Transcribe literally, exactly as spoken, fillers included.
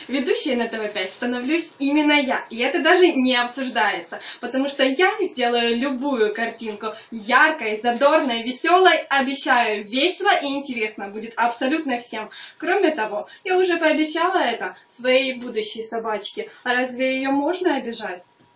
Ведущей на тэ вэ пять становлюсь именно я, и это даже не обсуждается, потому что я сделаю любую картинку яркой, задорной, веселой, обещаю, весело и интересно будет абсолютно всем. Кроме того, я уже пообещала это своей будущей собачке, а разве ее можно обижать?